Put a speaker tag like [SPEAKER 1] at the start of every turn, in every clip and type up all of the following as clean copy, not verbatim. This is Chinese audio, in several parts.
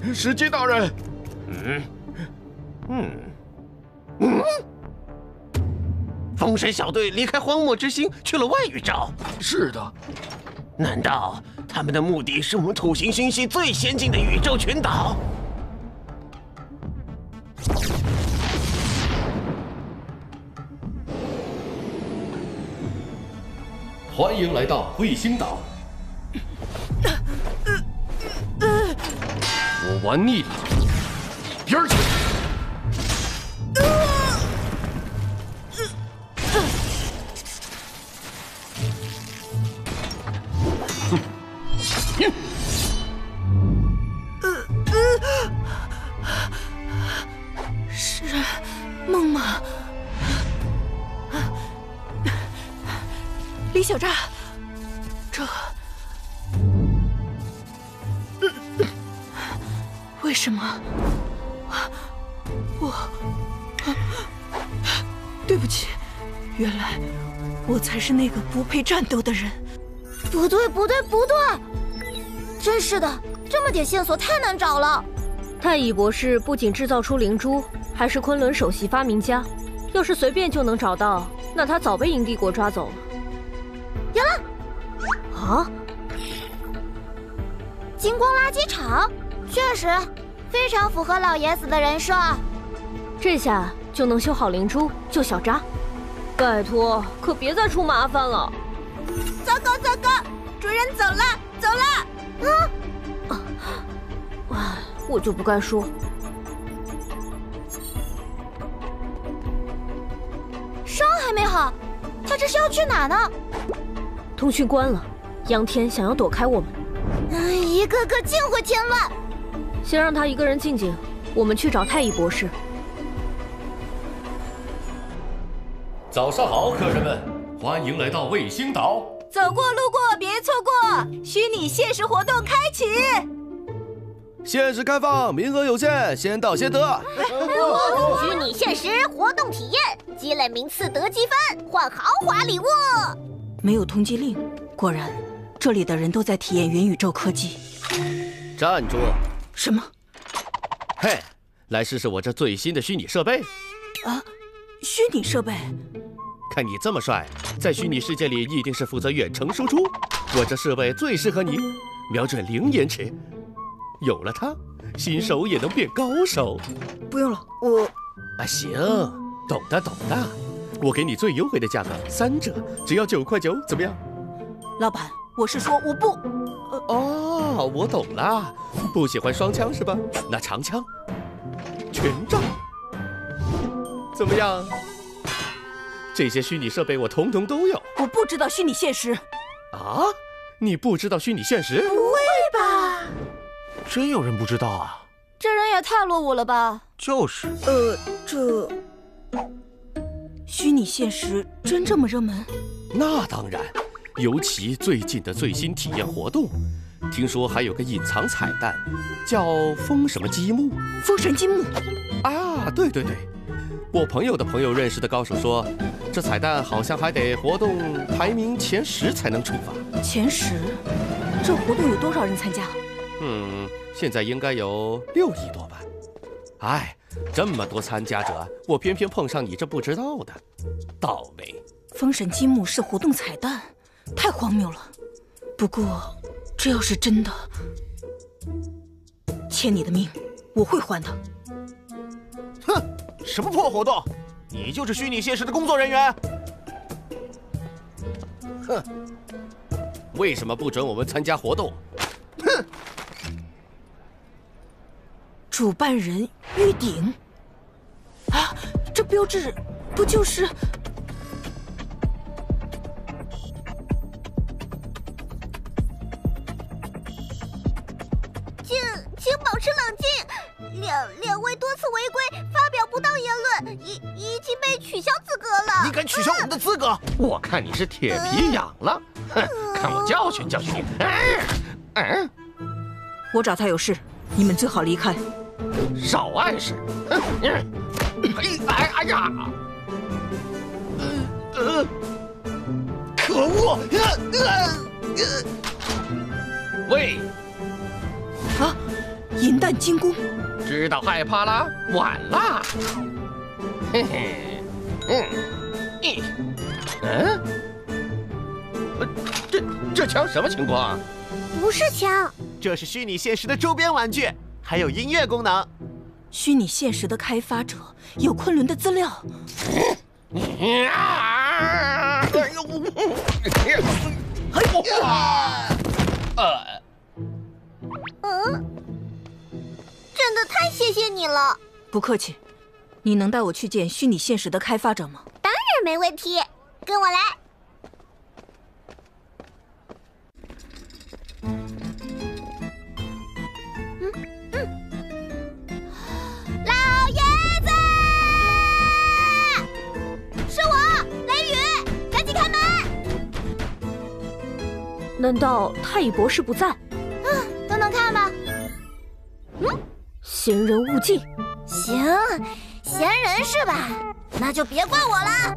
[SPEAKER 1] 石矶大人。
[SPEAKER 2] 风神小队离开荒漠之星去了外宇宙。
[SPEAKER 1] 是的。
[SPEAKER 2] 难道他们的目的是我们土行星系最先进的宇宙群岛？
[SPEAKER 3] 欢迎来到卫星岛。我玩腻了，一边去！
[SPEAKER 4] 是梦吗？李小炸，这为什么？对不起，原来我才是那个不配战斗的人。
[SPEAKER 5] 不对，真是的，这么点线索太难找了。
[SPEAKER 6] 太乙博士不仅制造出灵珠，还是昆仑首席发明家。要是随便就能找到，那他早被营帝国抓走了。
[SPEAKER 5] 有了！
[SPEAKER 6] 啊！
[SPEAKER 5] 金光垃圾场，确实非常符合老爷子的人设。
[SPEAKER 6] 这下就能修好灵珠，救小扎。拜托，可别再出麻烦了。
[SPEAKER 5] 糟糕，主人走了！
[SPEAKER 6] 我就不该说。
[SPEAKER 5] 伤还没好，他这是要去哪呢？
[SPEAKER 6] 通讯关了，杨天想要躲开我们。
[SPEAKER 5] 一个个尽会添乱。
[SPEAKER 6] 先让他一个人静静，我们去找太乙博士。
[SPEAKER 3] 早上好，客人们，欢迎来到卫星岛。
[SPEAKER 4] 走过路过别错过，虚拟现实活动开启。
[SPEAKER 7] 限时开放，名额有限，先到先得。
[SPEAKER 5] 虚拟现实活动体验，积累名次得积分，换豪华礼物。
[SPEAKER 4] 没有通缉令，果然，这里的人都在体验元宇宙科技。
[SPEAKER 7] 站住！
[SPEAKER 4] 什么？
[SPEAKER 7] 嘿，来试试我这最新的虚拟设备。
[SPEAKER 4] 啊，虚拟设备？
[SPEAKER 7] 看你这么帅，在虚拟世界里一定是负责远程输出。我这设备最适合你，瞄准0延迟。有了它，新手也能变高手。
[SPEAKER 4] 不用了，我……
[SPEAKER 7] 行，懂的。我给你最优惠的价格，3折，只要9块9，怎么样？
[SPEAKER 4] 老板，我是说我不……
[SPEAKER 7] 我懂了，不喜欢双枪是吧？那长枪，全罩，怎么样？这些虚拟设备我统统都有。
[SPEAKER 4] 我不知道虚拟现实。
[SPEAKER 7] 啊？你不知道虚拟现实？
[SPEAKER 5] 不会吧？
[SPEAKER 1] 真有人不知道啊？
[SPEAKER 5] 这人也太落伍了吧？
[SPEAKER 1] 就是。
[SPEAKER 4] 这虚拟现实真这么热门？
[SPEAKER 7] 那当然，尤其最近的最新体验活动，听说还有个隐藏彩蛋，叫风什么积木？
[SPEAKER 4] 封神积木
[SPEAKER 7] 啊，对，我朋友的朋友认识的高手说，这彩蛋好像还得活动排名前10才能触发。
[SPEAKER 4] 前10？这活动有多少人参加？
[SPEAKER 7] 现在应该有6亿多吧。哎，这么多参加者，我偏偏碰上你这不知道的，倒霉。
[SPEAKER 4] 封神积木是活动彩蛋，太荒谬了。不过，这要是真的，欠你的命，我会还的。
[SPEAKER 1] 哼，什么破活动？你就是虚拟现实的工作人员？
[SPEAKER 7] 哼，为什么不准我们参加活动？
[SPEAKER 1] 哼！
[SPEAKER 4] 主办人玉鼎啊，这标志不就是？
[SPEAKER 5] 请保持冷静。两位多次违规，发表不当言论，已经被取消资格了。
[SPEAKER 1] 你敢取消我们的资格？我看你是铁皮痒了。哼，看我教训教训你。
[SPEAKER 4] 我找他有事，你们最好离开。
[SPEAKER 1] 少暗示。哎呀！可恶！
[SPEAKER 7] 喂！
[SPEAKER 4] 啊！ 银弹金弓。
[SPEAKER 1] 知道害怕啦？晚啦！嘿嘿，这枪什么情况？
[SPEAKER 5] 不是枪，
[SPEAKER 8] 这是虚拟现实的周边玩具，还有音乐功能。
[SPEAKER 4] 虚拟现实的开发者有昆仑的资料。
[SPEAKER 5] 真的太谢谢你了。
[SPEAKER 4] 不客气，你能带我去见虚拟现实的开发者吗？
[SPEAKER 5] 当然没问题，跟我来。老爷子，是我，雷雨，赶紧开门。
[SPEAKER 6] 难道太乙博士不在？
[SPEAKER 5] 等等看吧。
[SPEAKER 6] 闲人勿进。
[SPEAKER 5] 行，闲人是吧？那就别怪我了。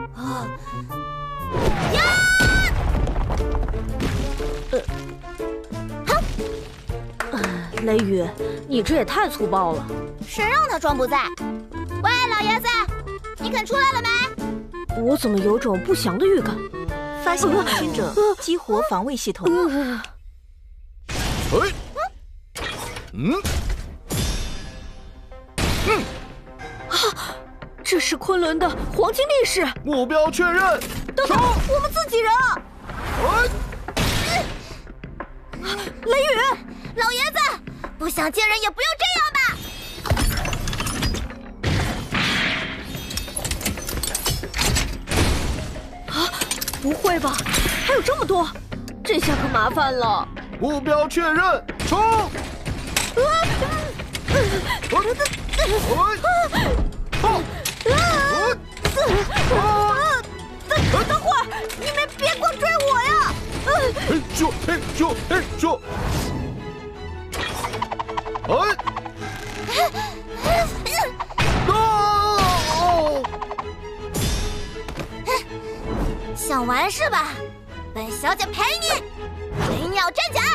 [SPEAKER 6] 雷雨，你这也太粗暴了。
[SPEAKER 5] 谁让他装不在？喂，老爷子，你肯出来了没？
[SPEAKER 6] 我怎么有种不祥的预感？
[SPEAKER 4] 发现入侵者，激活防卫系统。
[SPEAKER 6] 这是昆仑的黄金力士。
[SPEAKER 8] 目标确认。
[SPEAKER 6] 等等，我们自己人啊！雷雨，
[SPEAKER 5] 老爷子，不想见人也不用这样吧？
[SPEAKER 6] 不会吧？还有这么多？这下可麻烦了。
[SPEAKER 8] 目标确认，冲！
[SPEAKER 5] 等会儿，你们别光追我呀！想玩是吧？本小姐陪你，飞鸟战甲。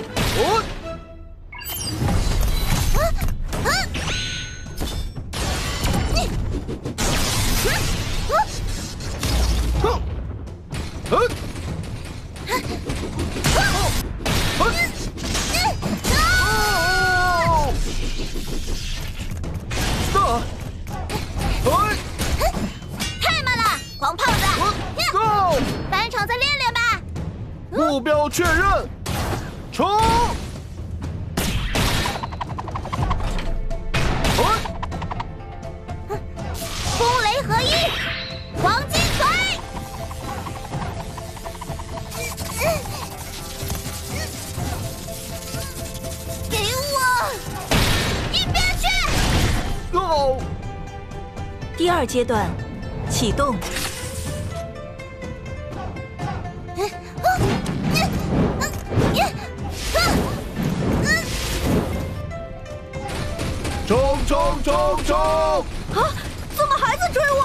[SPEAKER 5] 太慢了，黄胖子！返场再练练吧。
[SPEAKER 8] 目标确认，冲！
[SPEAKER 5] 风雷合一，黄金锤！给我一边去！
[SPEAKER 4] 第二阶段启动。
[SPEAKER 8] 冲！
[SPEAKER 6] 啊！怎么还在追我？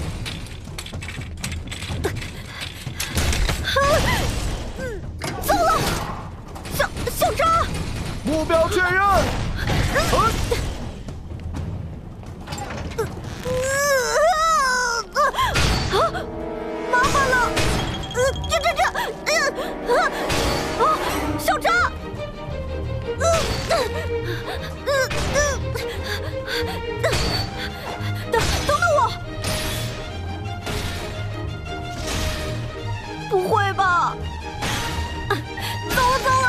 [SPEAKER 6] 糟了！小张！
[SPEAKER 8] 目标确认。
[SPEAKER 6] 麻烦了！小张！等等我！不会吧？糟了！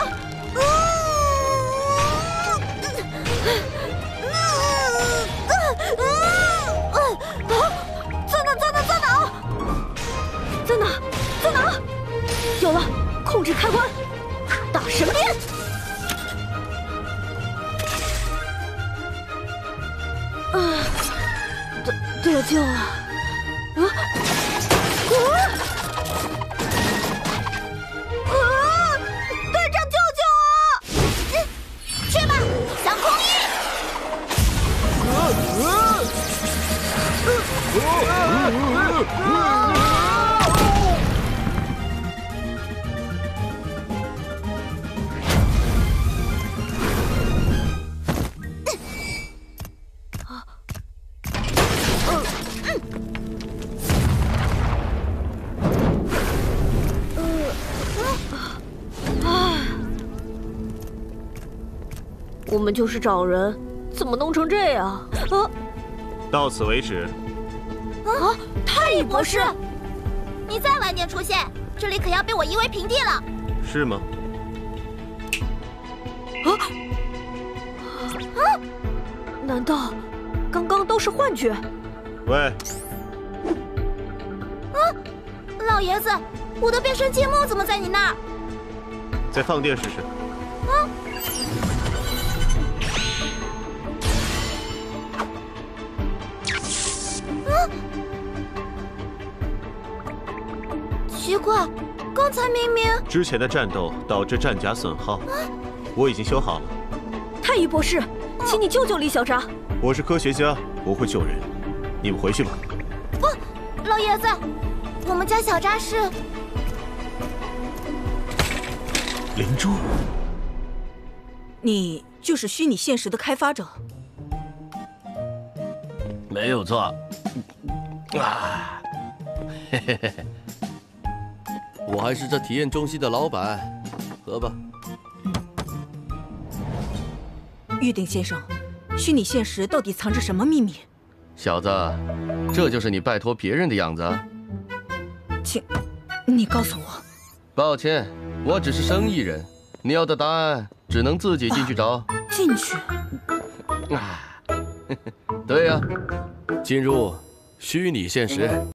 [SPEAKER 6] 在哪？有了，控制开关，大神鞭！得救了！队长救救我！
[SPEAKER 5] 去吧，想空翼！
[SPEAKER 6] 我们就是找人，怎么弄成这样？啊！
[SPEAKER 9] 到此为止。
[SPEAKER 5] 啊，太乙博士，你再晚点出现，这里可要被我夷为平地了。
[SPEAKER 9] 是吗？
[SPEAKER 6] 难道刚刚都是幻觉？
[SPEAKER 9] 喂，
[SPEAKER 5] 老爷子，我的变身芥末怎么在你那儿？
[SPEAKER 9] 再放电试试。
[SPEAKER 5] 奇怪，刚才明明……
[SPEAKER 9] 之前的战斗导致战甲损耗，我已经修好了。
[SPEAKER 6] 太乙博士，请你救救李小扎。
[SPEAKER 9] 我是科学家，不会救人。你们回去吧。
[SPEAKER 5] 不，老爷子，我们家小扎是
[SPEAKER 9] 灵珠。
[SPEAKER 4] 你就是虚拟现实的开发者。
[SPEAKER 2] 没有错。啊，嘿嘿嘿。
[SPEAKER 7] 我还是这体验中心的老板，喝吧。
[SPEAKER 4] 玉鼎先生，虚拟现实到底藏着什么秘密？
[SPEAKER 7] 小子，这就是你拜托别人的样子啊？
[SPEAKER 4] 请你告诉我。
[SPEAKER 7] 抱歉，我只是生意人，你要的答案只能自己进去找。
[SPEAKER 4] 进去？
[SPEAKER 7] 对呀，进入虚拟现实。